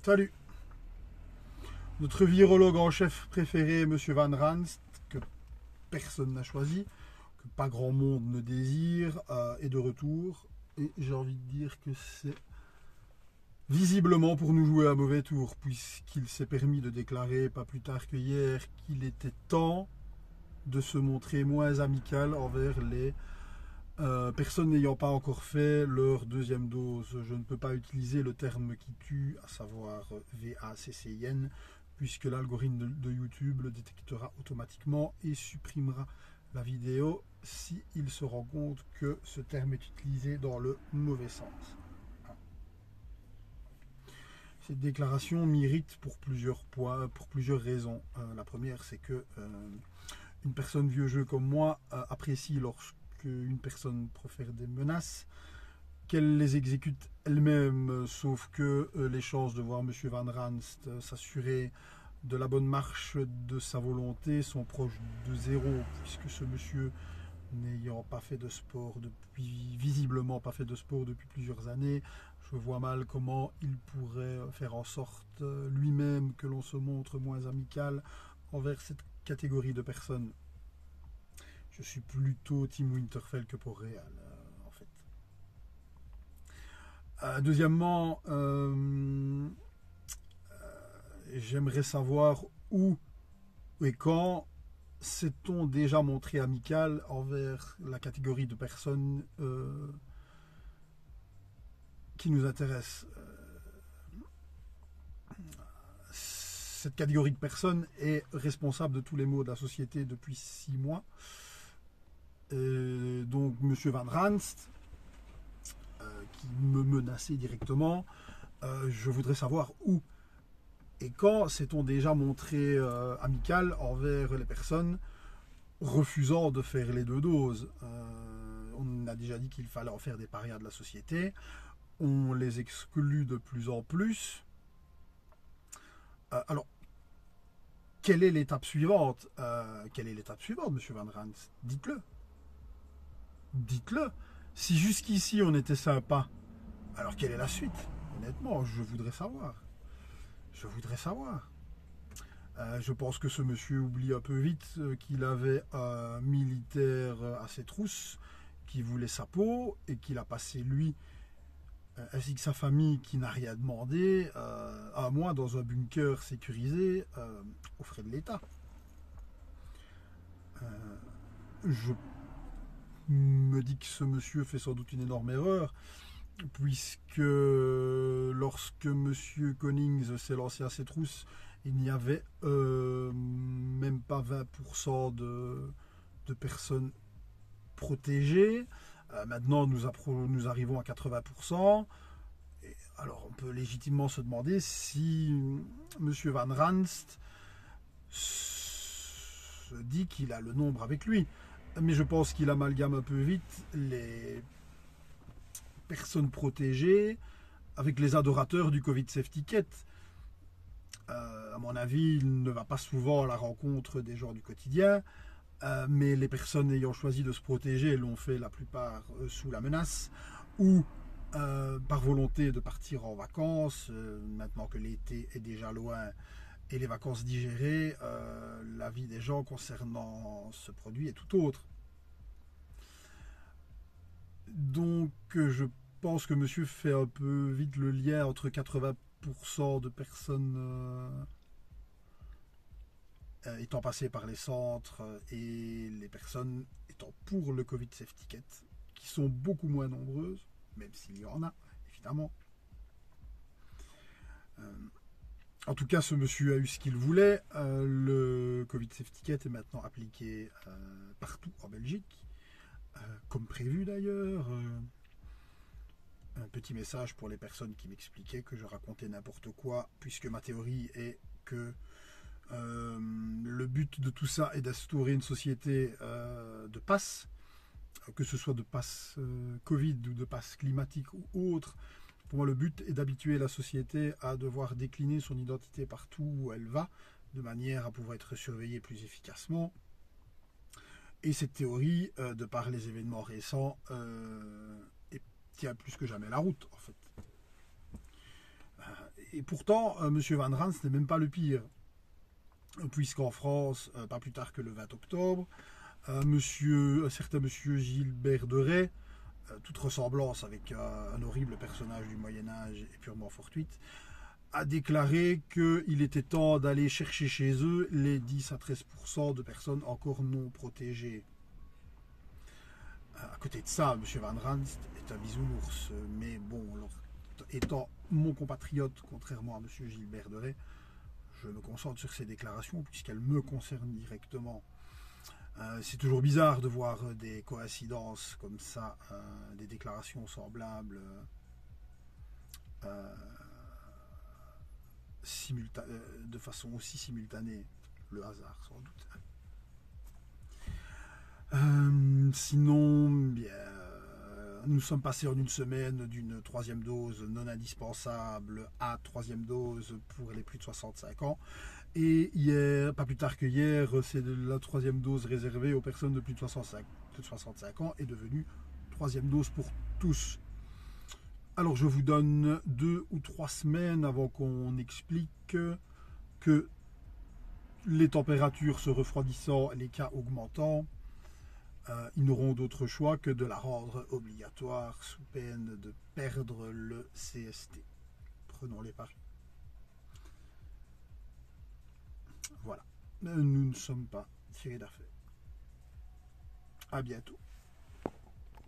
Salut. Notre virologue en chef préféré, Monsieur Van Ranst, que personne n'a choisi, que pas grand monde ne désire, est de retour. Et j'ai envie de dire que c'est visiblement pour nous jouer un mauvais tour, puisqu'il s'est permis de déclarer pas plus tard que hier qu'il était temps de se montrer moins amical envers les personnes n'ayant pas encore fait leur deuxième dose. Je ne peux pas utiliser le terme qui tue, à savoir VACCIN, puisque l'algorithme de YouTube le détectera automatiquement et supprimera la vidéo s'il se rend compte que ce terme est utilisé dans le mauvais sens. Cette déclaration m'irrite pour plusieurs points, pour plusieurs raisons. La première, c'est que une personne vieux jeu comme moi apprécie lorsqu'une personne profère des menaces, qu'elle les exécute elle-même, sauf que les chances de voir M. Van Ranst s'assurer de la bonne marche de sa volonté sont proches de zéro, puisque ce monsieur, n'ayant pas fait de sport visiblement pas fait de sport depuis plusieurs années, je vois mal comment il pourrait faire en sorte lui-même que l'on se montre moins amical envers cette catégorie de personnes. Je suis plutôt Team Winterfell que pour Real, en fait. Deuxièmement, j'aimerais savoir où et quand s'est-on déjà montré amical envers la catégorie de personnes qui nous intéresse. Cette catégorie de personnes est responsable de tous les maux de la société depuis 6 mois. Donc M. Van Ranst, qui me menaçait directement, je voudrais savoir où et quand s'est-on déjà montré amical envers les personnes refusant de faire les 2 doses. On a déjà dit qu'il fallait en faire des parias de la société. On les exclut de plus en plus. Alors, quelle est l'étape suivante Quelle est l'étape suivante, M. Van Ranst? Dites-le. Dites-le. Si jusqu'ici on était sympa, alors quelle est la suite? Honnêtement, je voudrais savoir. Je voudrais savoir. Je pense que ce monsieur oublie un peu vite qu'il avait un militaire à ses trousses qui voulait sa peau et qu'il a passé lui ainsi que sa famille qui n'a rien demandé à moi dans un bunker sécurisé aux frais de l'État. Je me dis que ce monsieur fait sans doute une énorme erreur, puisque lorsque monsieur Connings s'est lancé à ses trousses, il n'y avait même pas 20% de personnes protégées. Maintenant, nous arrivons à 80%. Et alors, on peut légitimement se demander si M. Van Ranst se dit qu'il a le nombre avec lui. Mais je pense qu'il amalgame un peu vite les personnes protégées avec les adorateurs du Covid Safety Kit. À mon avis, il ne va pas souvent à la rencontre des gens du quotidien, mais les personnes ayant choisi de se protéger l'ont fait la plupart sous la menace ou par volonté de partir en vacances. Maintenant que l'été est déjà loin et les vacances digérées, la vie des gens concernant ce produit est tout autre. Donc je pense que monsieur fait un peu vite le lien entre 80% de personnes étant passées par les centres et les personnes étant pour le Covid Safety Kit, qui sont beaucoup moins nombreuses, même s'il y en a, évidemment. En tout cas, ce monsieur a eu ce qu'il voulait. Le Covid Safety Kit est maintenant appliqué partout en Belgique, comme prévu d'ailleurs. Un petit message pour les personnes qui m'expliquaient que je racontais n'importe quoi, puisque ma théorie est que le but de tout ça est d'instaurer une société de passe, que ce soit de passe Covid ou de passe climatique ou autre. Pour moi, le but est d'habituer la société à devoir décliner son identité partout où elle va, de manière à pouvoir être surveillée plus efficacement. Et cette théorie, de par les événements récents, tient plus que jamais la route, en fait. Et pourtant, M. Van Rans n'est même pas le pire, puisqu'en France, pas plus tard que le 20 octobre, un certain monsieur Gilbert de Rais, toute ressemblance avec un horrible personnage du Moyen-Âge est purement fortuite, a déclaré qu'il était temps d'aller chercher chez eux les 10 à 13% de personnes encore non protégées. À côté de ça, M. Van Rans est un bisounours, mais bon, étant mon compatriote, contrairement à M. Gilbert de Rais, je me concentre sur ces déclarations puisqu'elles me concernent directement. C'est toujours bizarre de voir des coïncidences comme ça, des déclarations semblables, de façon aussi simultanée. Le hasard, sans doute. Sinon, bien, nous sommes passés en une semaine d'une troisième dose non indispensable à troisième dose pour les plus de 65 ans. Et hier, pas plus tard que hier, c'est la troisième dose réservée aux personnes de plus de 65 ans est devenue troisième dose pour tous. Alors je vous donne 2 ou 3 semaines avant qu'on explique que les températures se refroidissant, les cas augmentant, ils n'auront d'autre choix que de la rendre obligatoire sous peine de perdre le CST. Prenons les paris. Voilà. Nous ne sommes pas tirés d'affaire. À bientôt.